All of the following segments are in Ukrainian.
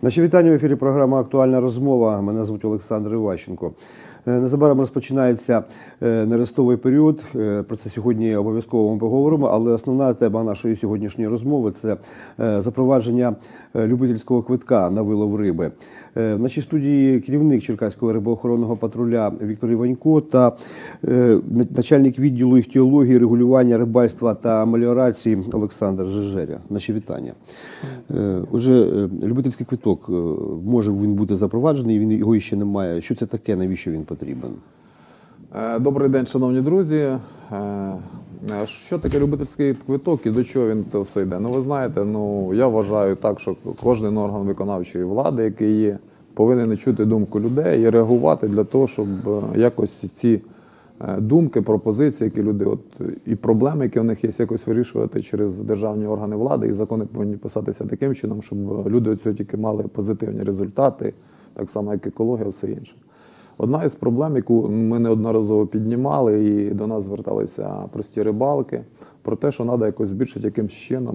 Наші вітання в ефірі програма «Актуальна розмова». Мене звуть Олександр Іващенко. Незабаром розпочинається нерестовий період. Про це сьогодні обов'язково ми поговоримо, але основна тема нашої сьогоднішньої розмови – це запровадження любительського квитка на вилов риби. В нашій студії керівник Черкаського рибоохоронного патруля Віктор Іванько та начальник відділу іхтіології, регулювання рибальства та меліорації Олександр Жежеря. Наші вітання. Отже, любительський квиток, може він бути запроваджений, його ще немає. Що це таке, навіщо він потрібен? Добрий день, шановні друзі. Що таке любительський квиток і до чого він це все йде? Ну, ви знаєте, я вважаю так, що кожен орган виконавчої влади, який є, повинен чути думку людей і реагувати для того, щоб якось ці думки, пропозиції, які люди, і проблеми, які в них є, якось вирішувати через державні органи влади, і закони повинні писатися таким чином, щоб люди від цього тільки мали позитивні результати, так само, як екологія, все інше. Одна із проблем, яку ми неодноразово піднімали, і до нас зверталися прості рибалки, про те, що треба якось збільшити якимось чином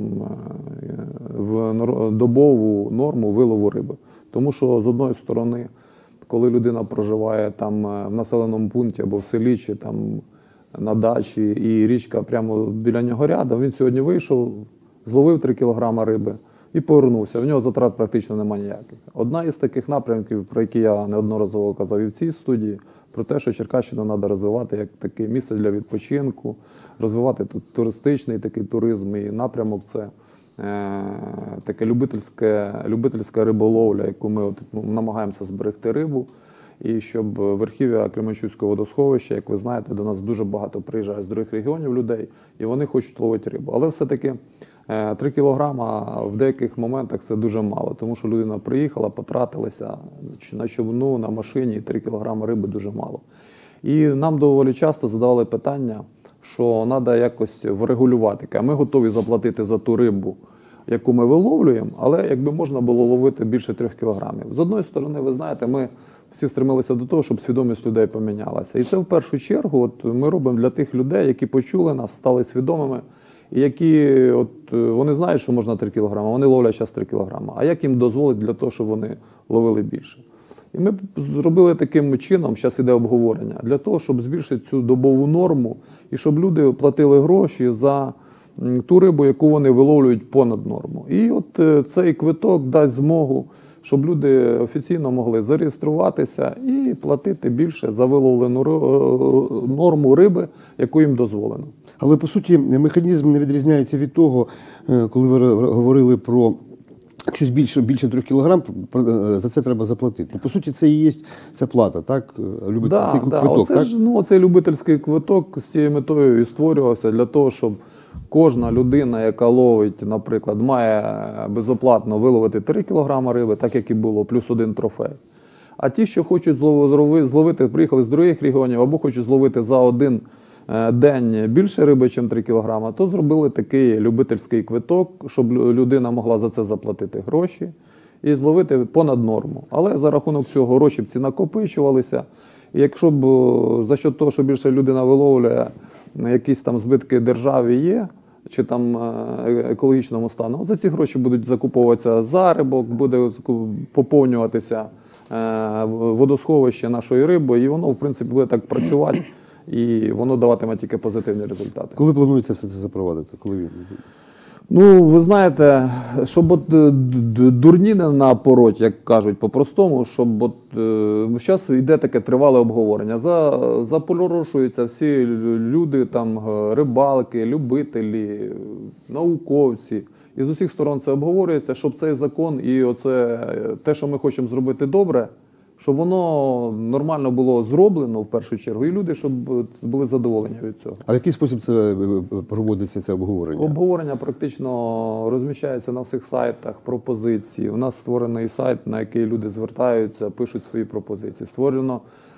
в добову норму вилову риби. Тому що, з одної сторони, коли людина проживає там в населеному пункті або в селі, чи там на дачі, і річка прямо біля нього рядом, він сьогодні вийшов, зловив 3 кілограми риби і повернувся. В нього затрат практично немає ніяких. Одна із таких напрямків, про які я неодноразово казав і в цій студії, про те, що Черкащину треба розвивати як таке місце для відпочинку, розвивати тут туристичний такий туризм, і напрямок це таке любительська риболовля, яку ми намагаємося зберегти рибу. І щоб верхів'я Кременчуцького водосховища, як ви знаєте, до нас дуже багато приїжджає з других регіонів людей, і вони хочуть ловити рибу. Але все-таки 3 кілограма в деяких моментах це дуже мало, тому що людина приїхала, потратилася на човну, на машині, і 3 кілограми риби дуже мало. І нам доволі часто задавали питання, що треба якось врегулювати. А ми готові заплатити за ту рибу, яку ми виловлюємо, але якби можна було ловити більше 3 кілограмів. З одної сторони, ви знаєте, ми всі стремилися до того, щоб свідомість людей помінялася. І це в першу чергу ми робимо для тих людей, які почули нас, стали свідомими, і які, вони знають, що можна 3 кілограми, вони ловлять зараз 3 кілограми. А як їм дозволить для того, щоб вони ловили більше? І ми зробили таким чином, зараз іде обговорення, для того, щоб збільшити цю добову норму, і щоб люди платили гроші за ту рибу, яку вони виловлюють понад норму. І цей квиток дасть змогу, щоб люди офіційно могли зареєструватися і платити більше за виловлену норму риби, яку їм дозволено. Але, по суті, механізм не відрізняється від того, коли ви говорили про щось більше 3 кілограм, за це треба заплатити. По суті, це і є ця плата, так? Любительський квиток, так? Цей любительський квиток з цією метою і створювався для того, щоб кожна людина, яка ловить, наприклад, має безоплатно виловити 3 кілограми риби, так як і було, плюс 1 трофей. А ті, що хочуть зловити, приїхали з других регіонів, або хочуть зловити за один день більше риби, ніж 3 кілограми, то зробили такий любительський квиток, щоб людина могла за це заплатити гроші і зловити понад норму. Але за рахунок цього гроші б ці накопичувалися. І якщо б за що того, що більше людина виловлює, якісь там збитки державі є, чи там екологічному стану, за ці гроші будуть закуповуватися зарибок, буде поповнюватися водосховище нашої риби, і воно, в принципі, буде так працювати, і воно даватиме тільки позитивні результати. Коли планується все це запровадити? Ви знаєте, щоб дурні не на пороті, як кажуть по-простому, щоб зараз йде таке тривале обговорення. Запорошуються всі люди, там, рибалки, любителі, науковці. І з усіх сторон це обговорюється, щоб цей закон і те, що ми хочемо зробити добре, щоб воно нормально було зроблено в першу чергу, і люди, щоб були задоволені від цього. А в який спосіб це проводиться, це обговорення? Обговорення практично розміщається на всіх сайтах, пропозиції. У нас створений сайт, на який люди звертаються, пишуть свої пропозиції. Створена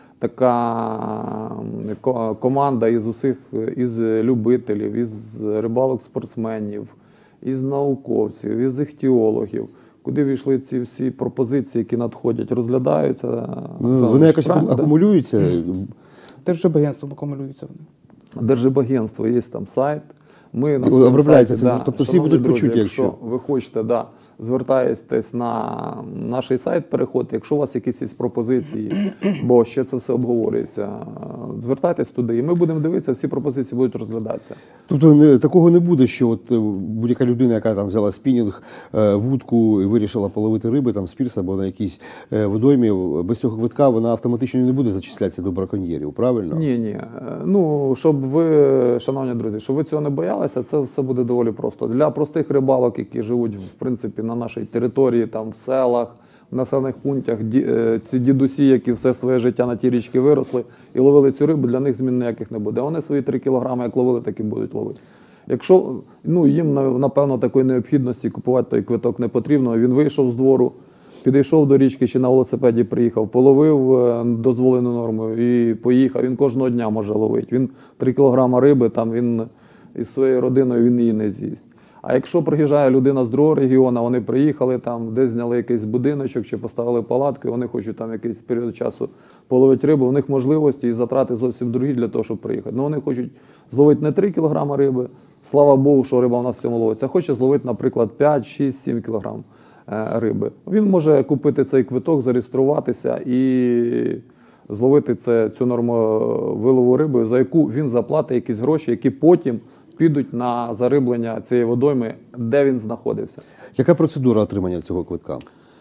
така команда із любителів, із рибалок-спортсменів, із науковців, із іхтіологів, куди війшли ці всі пропозиції, які надходять, розглядаються. Вони якось акумулюються? Держрибагентством акумулюються вони. Держрибагентство, є там сайт. Ми на обробляється сайті, це, тобто всі будуть почуті, якщо ви хочете звертайтесь на наш сайт, переходьте. Якщо у вас якісь є пропозиції, бо ще це все обговорюється, звертайтесь туди, і ми будемо дивитися, всі пропозиції будуть розглядатися. Тобто такого не буде, що от будь-яка людина, яка там взяла спінінг, вудку і вирішила половити риби там з пірса або на якійсь водоймі, без цього квитка вона автоматично не буде зачислятися до браконьєрів, правильно? Ні. Ну, щоб ви, шановні друзі, щоб ви цього не боялися, це все буде доволі просто. Для простих рибалок, які живуть, в принципі, на нашій території, там, в селах, в населених пунктах, ці дідусі, які все своє життя на ті річки виросли і ловили цю рибу, для них змін ніяких не буде. Вони свої 3 кілограми, як ловили, так і будуть ловити. Якщо їм, напевно, такої необхідності купувати той квиток не потрібно, він вийшов з двору, підійшов до річки чи на велосипеді приїхав, половив дозволену норму і поїхав. Він кожного дня може ловити. Він 3 кілограми риби, там він із своєю родиною він її не з'їсть. А якщо приїжджає людина з другого регіону, вони приїхали, там, десь зняли якийсь будиночок чи поставили палатку, і вони хочуть там якийсь період часу половити рибу, у них можливості і затрати зовсім другі для того, щоб приїхати. Ну, вони хочуть зловити не 3 кілограми риби, слава Богу, що риба у нас в цьому ловиться, а хоче зловити, наприклад, 5, 6, 7 кілограм риби. Він може купити цей квиток, зареєструватися і зловити цю норму вилову риби, за яку він заплатить якісь гроші, які потім підуть на зариблення цієї водойми, де він знаходився. Яка процедура отримання цього квитка?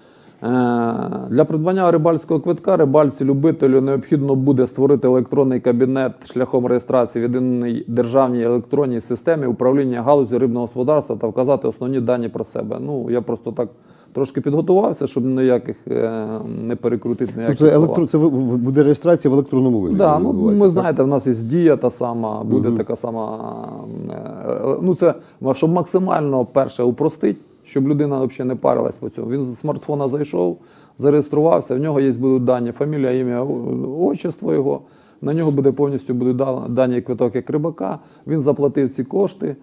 Для придбання рибальського квитка рибальці-любителю необхідно буде створити електронний кабінет шляхом реєстрації в єдиній державній електронній системі управління галузі рибного господарства та вказати основні дані про себе. Ну, я просто так трошки підготувався, щоб ніяких не перекрутити ніяких Тобто це буде реєстрація в електронному вигляді? Да, ми знаєте, в нас є Дія та сама, буде така сама. Ну, це, щоб максимально перше упростити, щоб людина взагалі не парилась по цьому. Він з смартфона зайшов, зареєструвався, в нього є будуть дані, фамілія, ім'я, отчество його, на нього повністю будуть дані квиток як рибака, він заплатив ці кошти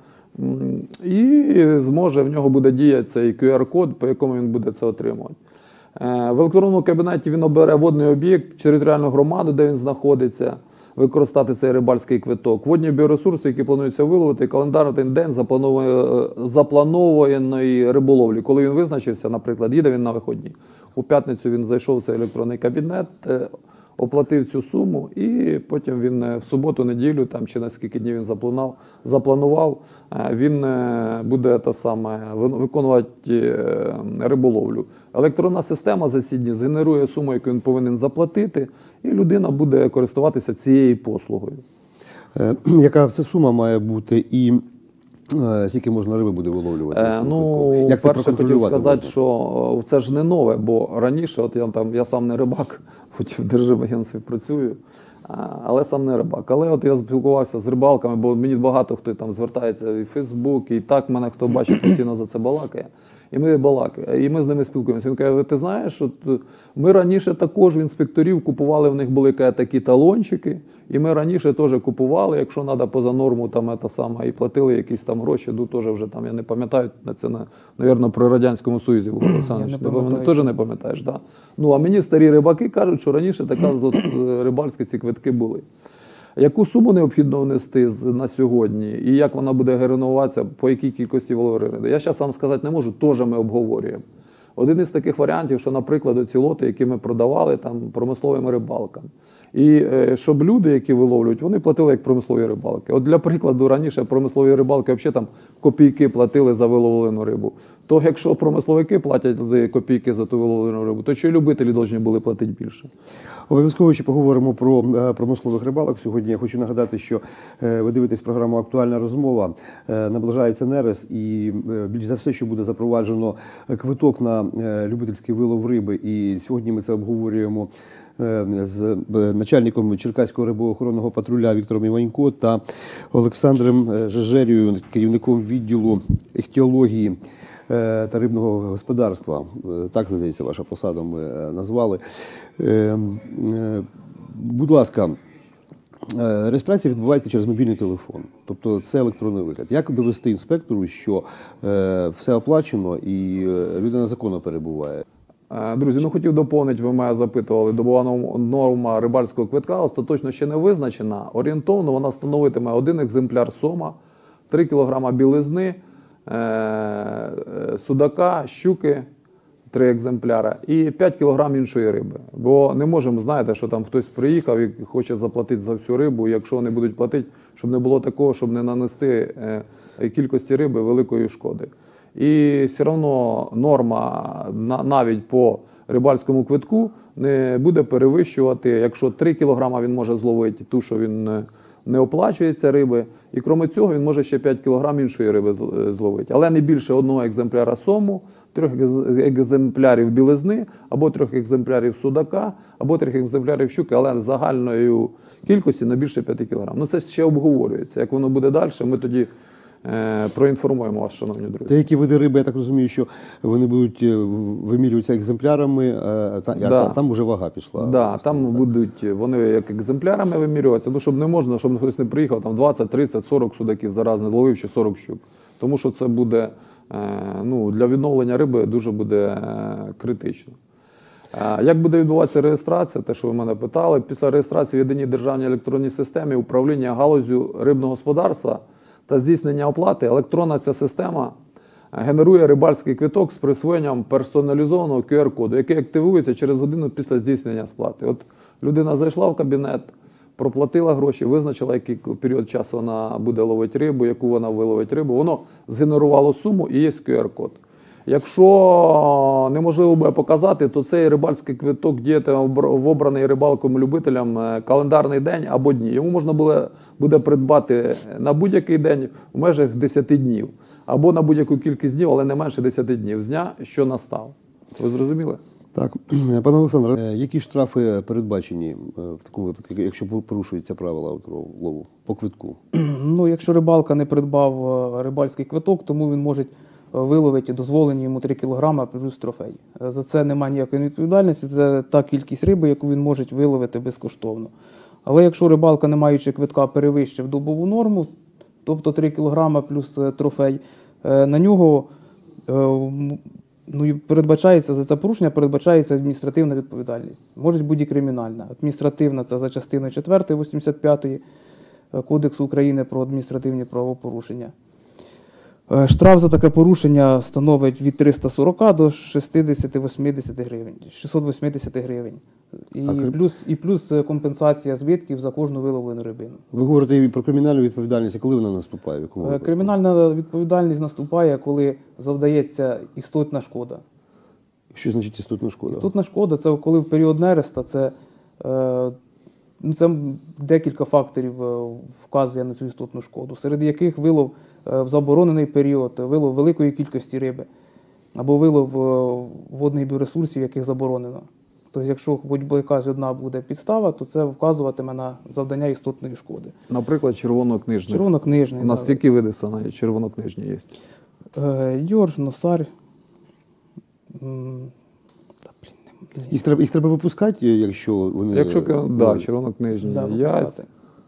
і зможе, в нього буде діяти цей QR-код, по якому він буде це отримувати. В електронному кабінеті він обере водний об'єкт, територіальну громаду, де він знаходиться, використати цей рибальський квиток. Водні біоресурси, які плануються виловити, календарний день запланованої риболовлі. Коли він визначився, наприклад, їде він на вихідні. У п'ятницю він зайшов в цей електронний кабінет, оплатив цю суму і потім він в суботу, неділю там, чи на скільки днів він запланував, він буде виконувати риболовлю. Електронна система за ці дні згенерує суму, яку він повинен заплатити, і людина буде користуватися цією послугою. Яка це сума має бути і скільки можна риби буде виловлювати? Як це перше хотів сказати, можна? що це ж не нове, бо раніше, от я сам не рибак, хоч в Держводагентстві працюю, але сам не рибак. Але от я спілкувався з рибалками, бо мені багато хто там звертається і в Фейсбук, і так мене хто бачить, постійно за це балакає. І ми з ними спілкуємося. Він каже, ти знаєш, от ми раніше також в інспекторів купували, в них були такі талончики, і ми раніше теж купували, якщо треба поза норму, там, і платили якісь там гроші, теж вже там, я не пам'ятаю, це, мабуть, при Радянському Союзі був, Олександрович, ти теж не пам'ятаєш, да? Ну, а мені старі рибаки кажуть, що раніше така рибальські ці квитки були. Яку суму необхідно внести на сьогодні і як вона буде генеруватися, по якій кількості виловленої риби? Я зараз вам сказати не можу, теж ми обговорюємо. Один із таких варіантів, що, наприклад, оці лоти, які ми продавали там, промисловим рибалкам. І щоб люди, які виловлюють, вони платили як промислові рибалки. От для прикладу, раніше промислові рибалки взагалі там копійки платили за виловлену рибу. То якщо промисловики платять копійки за ту виловлену рибу, то чи любителі повинні були платити більше? Обов'язково ще поговоримо про промислових рибалок. Сьогодні я хочу нагадати, що ви дивитесь програму «Актуальна розмова». Наближається нерест і більш за все, що буде запроваджено квиток на любительський вилов риби. І сьогодні ми це обговорюємо з начальником Черкаського рибоохоронного патруля Віктором Іванько та Олександром Жежерією, керівником відділу іхтіології та рибного господарства. Так, здається, ваша посада ми назвали. Будь ласка, реєстрація відбувається через мобільний телефон, тобто це електронний вигляд. Як довести інспектору, що все оплачено і людина законно перебуває? Друзі, хотів доповнити, ви мене запитували, добова норма рибальського квитка остаточно ще не визначена. Орієнтовно вона становитиме 1 екземпляр сома, 3 кг білизни, судака, щуки 3 екземпляри і 5 кг іншої риби. Бо не можемо, знаєте, що там хтось приїхав і хоче заплатити за всю рибу, і якщо вони будуть платити, щоб не було такого, щоб не нанести кількості риби великої шкоди. І все одно норма навіть по рибальському квитку не буде перевищувати, якщо 3 кг він може зловити ту, що він не оплачується риби, і крім цього він може ще 5 кг іншої риби зловити. Але не більше 1 екземпляра сому, 3 екземплярів білизни, або 3 екземплярів судака, або 3 екземплярів щуки, але загальною кількості не більше 5 кг. Ну це ще обговорюється. Як воно буде далі, ми тоді проінформуємо вас, шановні друзі. Та які види риби, я так розумію, що вони будуть вимірюватися екземплярами, там вже вага пішла. Да, там будуть вони як екземплярами вимірюватися, ну щоб не можна, щоб хтось не приїхав, там 20, 30, 40 судаків зараз не ловив, чи 40 щук. Тому що це буде, для відновлення риби дуже буде критично. Як буде відбуватися реєстрація, те, що ви мене питали, після реєстрації в єдиній державній електронній системі управління галуззю рибного господарства та здійснення оплати, електронна ця система генерує рибальський квиток з присвоєнням персоналізованого QR-коду, який активується через годину після здійснення сплати. От людина зайшла в кабінет, проплатила гроші, визначила, який період часу вона буде ловити рибу, яку вона виловить рибу, воно згенерувало суму і є QR-код. Якщо неможливо буде показати, то цей рибальський квиток діятиме в обраний рибалком-любителям календарний день або дні. Йому можна буде придбати на будь-який день в межах 10 днів. Або на будь-яку кількість днів, але не менше 10 днів з дня, що настав. Ви зрозуміли? Так, пане Олександре, які штрафи передбачені в такому випадку, якщо порушуються правила лову по квитку? Якщо рибалка не придбав рибальський квиток, тому він може виловити дозволені йому 3 кг плюс трофей. За це немає ніякої відповідальності, це та кількість риби, яку він може виловити безкоштовно. Але якщо рибалка, не маючи квитка, перевищив добову норму, тобто 3 кг плюс трофей, на нього передбачається, за це порушення передбачається адміністративна відповідальність. Може бути і кримінальна. Адміністративна – це за частиною 4 85 Кодексу України про адміністративні правопорушення. Штраф за таке порушення становить від 340 до 680 гривень. 680 гривень. І плюс компенсація збитків за кожну виловлену рибину. Ви говорите і про кримінальну відповідальність, а коли вона наступає? В якому випадку? Кримінальна відповідальність наступає, коли завдається істотна шкода. Що значить істотна шкода? Істотна шкода – це коли в період нереста, це декілька факторів вказує на цю істотну шкоду, серед яких вилов в заборонений період, вилов великої кількості риби, або вилов водних біоресурсів, яких заборонено. Тобто, якщо хоч якась одна буде підстава, то це вказуватиме на завдання істотної шкоди. Наприклад, червонокнижний. Червонокнижний. У нас які види саме червонокнижні є? Йорш, носарь. Їх треба випускати, якщо вони... Червонокнижні. Ясь.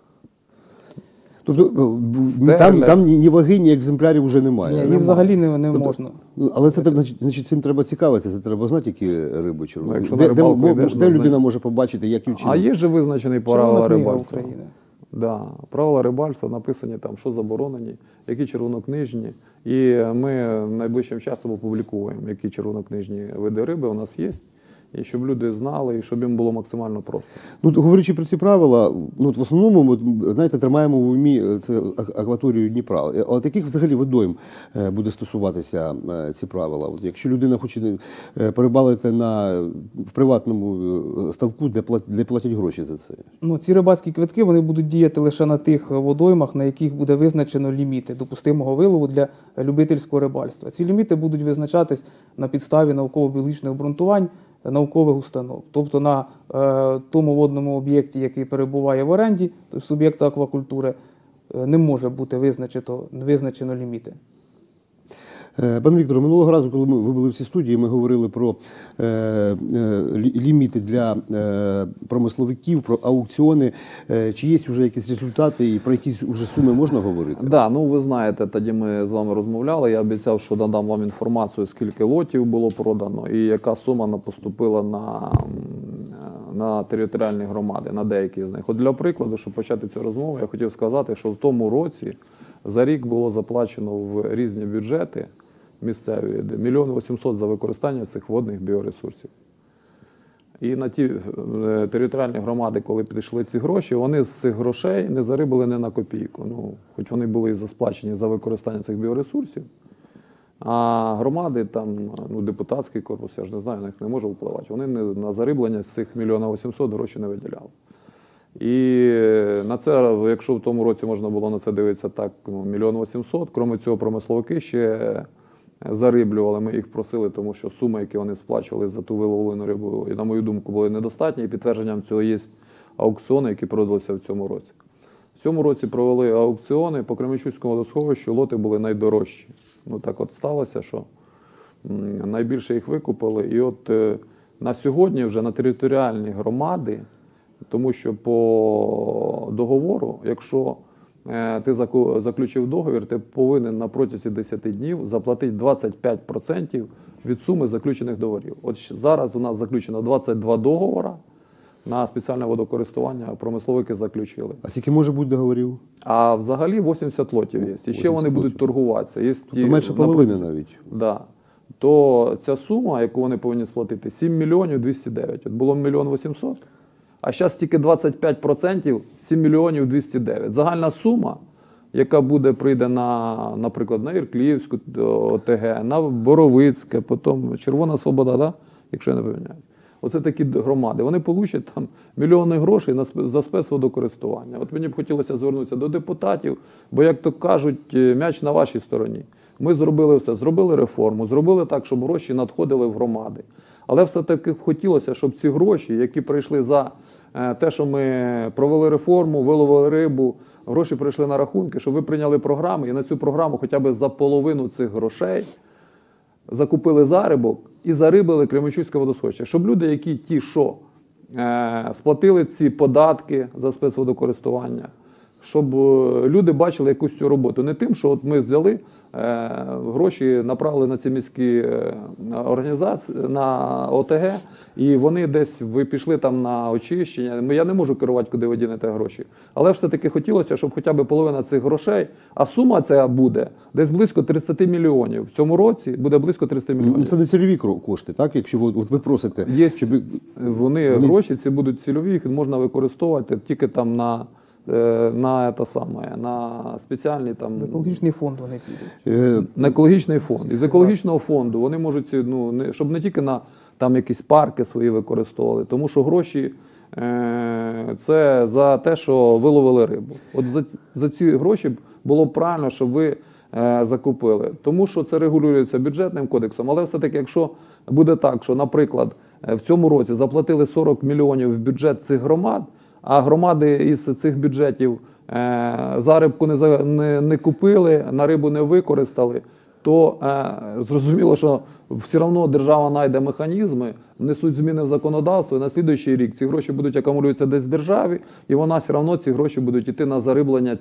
Тобто там ні ваги, ні екземплярів вже немає? Ні, їх взагалі не можна. Але це, значить, цим треба цікавитися, це треба знати, які риби червоні. Де людина може побачити, як і вчинити? А є же визначені правила рибальства? України. Да. Правила рибальства написані там, що заборонені, які червонокнижні. І ми найближчим часом опублікуємо, які червонокнижні види риби у нас є. І щоб люди знали, і щоб їм було максимально просто. Говорячи про ці правила, в основному, знаєте, тримаємо в умі це акваторію Дніпра. А от яких взагалі водойм буде стосуватися ці правила? От якщо людина хоче порибалити в приватному ставку, де платять гроші за це? Ці рибальські квитки вони будуть діяти лише на тих водоймах, на яких буде визначено ліміти допустимого вилову для любительського рибальства. Ці ліміти будуть визначатись на підставі науково-біологічних обґрунтувань наукових установ. Тобто на тому водному об'єкті, який перебуває в оренді, тобто суб'єкта аквакультури, не може бути визначено ліміти. Пане Вікторе, минулого разу, коли ви були в цій студії, ми говорили про ліміти для промисловиків, про аукціони. Чи є вже якісь результати і про якісь вже суми можна говорити? Так, ви знаєте, тоді ми з вами розмовляли, я обіцяв, що надам вам інформацію, скільки лотів було продано і яка сума поступила на територіальні громади, на деякі з них. От для прикладу, щоб почати цю розмову, я хотів сказати, що в тому році За рік було заплачено в різні бюджети місцеві 1 мільйон 800 за використання цих водних біоресурсів. І на ті територіальні громади, коли підійшли ці гроші, вони з цих грошей не зарибали ні на копійку. Ну, хоч вони були і сплачені за використання цих біоресурсів. А громади, там, депутатський корпус, я ж не знаю, на них не можу впливати. Вони на зариблення з цих 1 мільйона 800 гроші не виділяли. І на це, якщо в тому році можна було на це дивитися так, 1 мільйон 800, крім цього промисловики ще зариблювали, ми їх просили, тому що суми, які вони сплачували за ту виловлену рибу, і, на мою думку, були недостатні. І підтвердженням цього є аукціони, які проводилися в цьому році. В цьому році провели аукціони, по Кременчуцькому водосховищу лоти були найдорожчі. Ну так от сталося, що найбільше їх викупили. І от на сьогодні вже на територіальні громади, тому що по договору, якщо ти заключив договір, ти повинен на протязі 10 днів заплатити 25% від суми заключених договорів. От зараз у нас заключено 22 договори на спеціальне водокористування, промисловики заключили. А скільки може бути договорів? А взагалі 80 лотів є. І ще вони будуть торгуватися. Є Тобто менше половини навіть. Да. То ця сума, яку вони повинні сплатити, 7 мільйонів 209. От було 1 мільйон 800. А зараз тільки 25% 7 мільйонів 209. Загальна сума, яка прийде наприклад, на Іркліївську ОТГ, на Боровицьке, потім Червона Свобода, да? Якщо я не помиляю. Оце такі громади. Вони получать там мільйони грошей за спецводокористування. От мені б хотілося звернутися до депутатів, бо, як то кажуть, м'яч на вашій стороні. Ми зробили все, зробили реформу, зробили так, щоб гроші надходили в громади. Але все-таки хотілося, щоб ці гроші, які прийшли за те, що ми провели реформу, виловили рибу, гроші прийшли на рахунки, щоб ви прийняли програму і на цю програму хоча б за половину цих грошей закупили зарибок і зарибили Кременчуцьке водосховище. Щоб люди, які сплатили ці податки за спецводокористування, щоб люди бачили якусь цю роботу. Не тим, що от ми взяли, гроші направили на ці міські організації, на ОТГ, і вони десь пішли там на очищення. Я не можу керувати, куди ви дінете гроші. Але все-таки хотілося, щоб хоча б половина цих грошей, а сума ця буде десь близько 30 мільйонів. В цьому році буде близько 30 мільйонів. Ну, це не цільові кошти, так? Якщо ви просите. Щоб... Вони гроші ці будуть цільові, їх можна використовувати тільки там на спеціальний там... В екологічний фонд вони підуть. На екологічний фонд. Із екологічного фонду вони можуть, щоб не тільки на там якісь парки свої використовували, тому що гроші це за те, що виловили рибу. От за ці гроші було б правильно, щоб ви закупили. Тому що це регулюється бюджетним кодексом, але все-таки, якщо буде так, що, наприклад, в цьому році заплатили 40 мільйонів в бюджет цих громад, а громади із цих бюджетів зарибку не купили, на рибу не використали, то зрозуміло, що все одно держава знайде механізми, внесуть зміни в законодавство, і на слідуючий рік ці гроші будуть акумулюватися десь в державі, і вона все одно ці гроші будуть йти на зариблення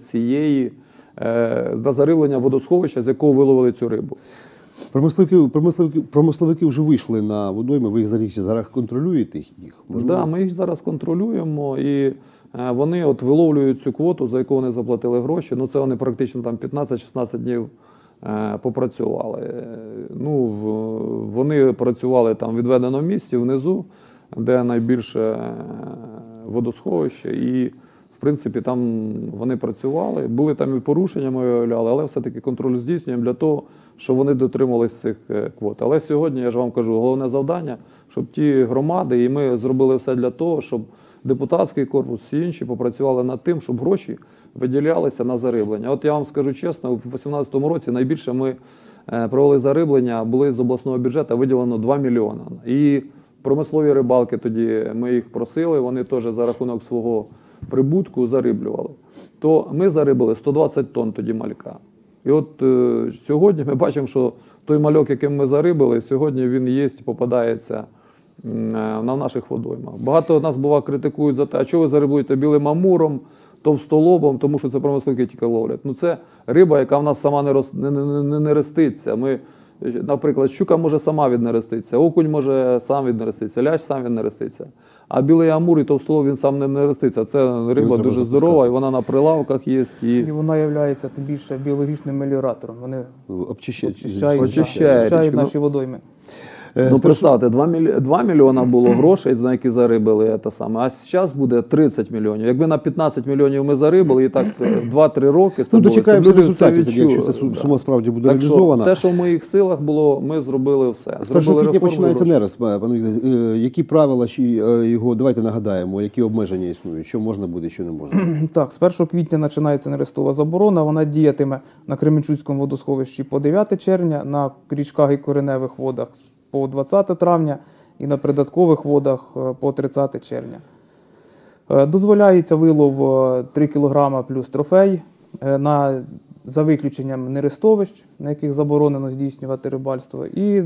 на зариблення водосховища, з якого виловили цю рибу. Промисловики вже вийшли на водойми, ви їх зараз контролюєте їх? Так, ми їх зараз контролюємо, і вони от виловлюють цю квоту, за яку вони заплатили гроші. Ну, це вони практично там 15-16 днів попрацювали. Ну, вони працювали там в відведеному місці внизу, де найбільше водосховище, і в принципі там вони працювали. Були там і порушення, ми виявляли, але все-таки контроль здійснюємо для того, щоб вони дотримувалися цих квот. Але сьогодні, я ж вам кажу, головне завдання, щоб ті громади, і ми зробили все для того, щоб депутатський корпус, всі інші попрацювали над тим, щоб гроші виділялися на зариблення. От я вам скажу чесно, у 2018 році найбільше ми провели зариблення, були з обласного бюджету виділено 2 мільйони. І промислові рибалки тоді, ми їх просили, вони теж за рахунок свого прибутку зариблювали. То ми зарибили 120 тонн тоді малька. І от сьогодні ми бачимо, що той мальок, яким ми зарибили, сьогодні він є, попадається на наших водоймах. Багато нас бува критикують за те, а чого ви зариблюєте білим амуром, товстолобом, тому що це промисловики тільки ловлять. Ну це риба, яка в нас сама не роститься. Ми Наприклад, щука може сама віднереститися, окунь може сам віднереститися, лящ сам віднереститься. А білий амур і товстолоб він сам не нереститься. Це риба треба дуже запускати. здорова, і вона на прилавках є. І вона є тим більше біологічним меліоратором. Вони Обчищають. Очищають. очищають наші водойми. Ну, представте, 2 мільйона було грошей, на які зарибали те саме, а зараз буде 30 мільйонів. Якби на 15 мільйонів ми зарибали, і так 2-3 роки це Ну, було, дочекаємося щоб люди це результатів, тоді, якщо відчули. ця сума справді буде Так що реалізована. те, що в моїх силах було, ми зробили все. З 1 Зробили квітня реформу, починається гроші. нерест, пане Вікторе. Які правила чи його, давайте нагадаємо, які обмеження існують, що можна буде, що не можна. Так, з 1 квітня починається нерестова заборона. Вона діятиме на Кременчуцькому водосховищі по 9 червня, на річках і кореневих водах по 20 травня і на придаткових водах по 30 червня. Дозволяється вилов 3 кг плюс трофей за виключенням нерестовищ, на яких заборонено здійснювати рибальство, і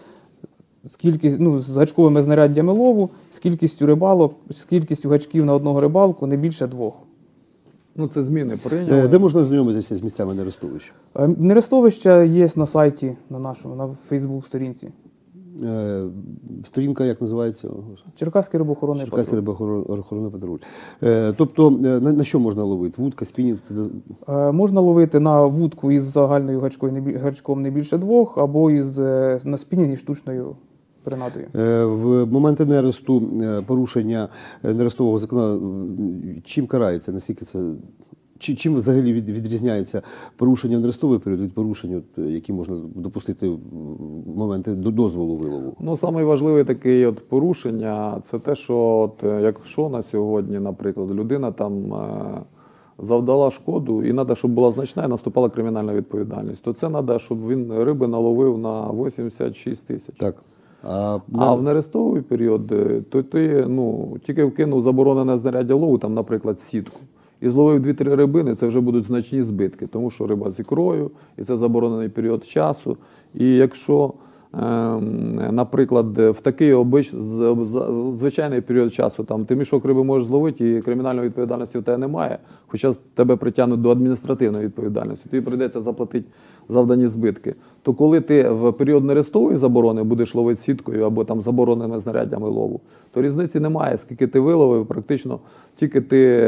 з гачковими знаряддями лову, з кількістю рибалок, з кількістю гачків на одного рибалку не більше 2. Ну, це зміни прийняли. Де можна знайомитися з місцями нерестовища? Нерестовища є на сайті, на Фейсбук-сторінці. Сторінка як називається? Черкаський рибоохоронний Черкаський патруль. рибоохоронний патруль. Тобто на що можна ловити? Вудка, спінінг? Можна ловити на вудку із загальною гачком не більше 2, або на спінінг із штучною принадою. В моменти нересту, порушення нерестового закону, чим карається? Наскільки це? Чим взагалі відрізняється порушення в нерестовий період від порушень, які можна допустити в моменти дозволу вилову? Ну, найважливіше таке порушення – це те, що якщо на сьогодні, наприклад, людина там завдала шкоду, і треба, щоб була значна, і наступала кримінальна відповідальність, то це треба, щоб він риби наловив на 86 тисяч. Так. А в нерестовий період то ти тільки вкинув заборонене знаряддя лову, там, наприклад, сітку, і зловив 2-3 рибини, це вже будуть значні збитки, тому що риба з ікрою, і це заборонений період часу. І якщо, наприклад, в такий звичайний період часу там, ти мішок риби можеш зловити, і кримінальної відповідальності в тебе немає, хоча тебе притягнуть до адміністративної відповідальності, тобі прийдеться заплатити завдані збитки, то коли ти в період нерестової заборони будеш ловити сіткою або там забороненими знаряддями лову, то різниці немає, скільки ти виловив, практично тільки ти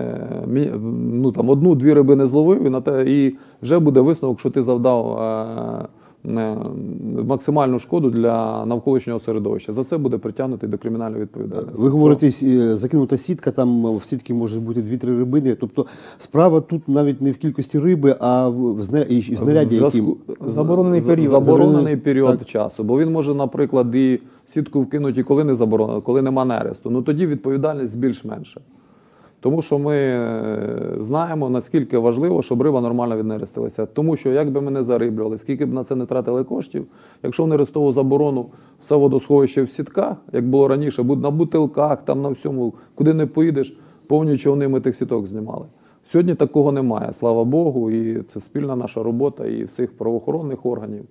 1-2 риби не зловив, і вже буде висновок, що ти завдав максимальну шкоду для навколишнього середовища. За це буде притягнутий до кримінальної відповідальності. Ви говорите, закинута сітка, там в сітці може бути 2-3 рибини. Тобто справа тут навіть не в кількості риби, а в знарядді, яким... Заборонений період. Заборонений період часу. Бо він може, наприклад, і сітку вкинути, коли не заборонено, коли нема нересту. Ну тоді відповідальність більш-менша. Тому що ми знаємо, наскільки важливо, щоб риба нормально віднерестилася. Тому що, як би ми не зариблювали, скільки б на це не тратили коштів, якщо в нерестову заборону все водосховище в сітках, як було раніше, на бутилках, там на всьому, куди не поїдеш, повні човни ми тих сіток знімали. Сьогодні такого немає, слава Богу, і це спільна наша робота і всіх правоохоронних органів.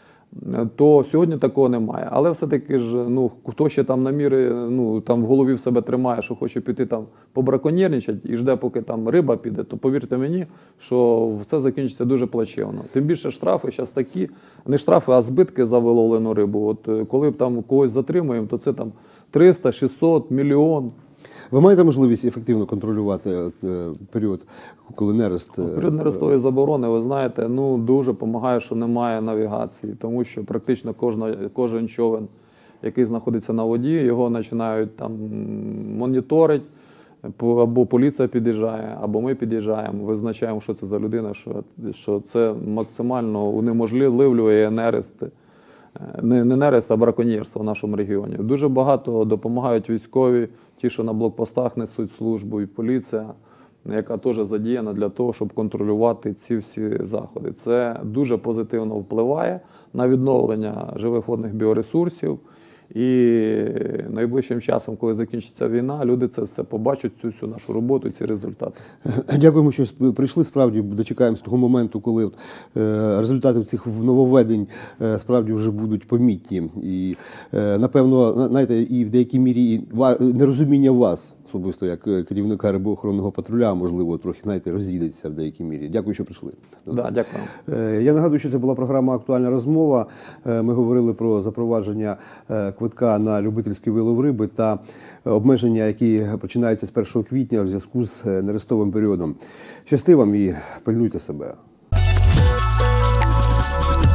То сьогодні такого немає. Але все-таки ж, хто ще там наміри, там в голові в себе тримає, що хоче піти там побраконьєрничати і жде, поки там риба піде, то повірте мені, що все закінчиться дуже плачевно. Тим більше штрафи зараз такі, не штрафи, а збитки за виловлену рибу. От коли там когось затримуємо, то це там 300, 600, мільйон. Ви маєте можливість ефективно контролювати період, коли нерест? Період нерестової заборони, ви знаєте, дуже допомагає, що немає навігації, тому що практично кожен човен, який знаходиться на воді, його починають там моніторити, або поліція під'їжджає, або ми під'їжджаємо, визначаємо, що це за людина, що це максимально унеможливлює нерест. Не нерест, а браконьєрство в нашому регіоні. Дуже багато допомагають військові, ті, що на блокпостах несуть службу, і поліція, яка теж задіяна для того, щоб контролювати ці всі заходи. Це дуже позитивно впливає на відновлення живих водних біоресурсів. І найближчим часом, коли закінчиться війна, люди це все побачать, цю всю нашу роботу, ці результати. Дякуємо, що прийшли. Справді дочекаємося того моменту, коли результати цих нововведень справді вже будуть помітні. І, напевно, знаєте, і в деякій мірі нерозуміння вас, особисто як керівника рибоохоронного патруля, можливо, трохи, знаєте, розійдеться в деякій мірі. Дякую, що прийшли. Да, дякую. Я нагадую, що це була програма «Актуальна розмова». Ми говорили про запровадження квитка на любительський вилов риби та обмеження, які починаються з 1 квітня в зв'язку з нерестовим періодом. Щасти вам і пильнуйте себе.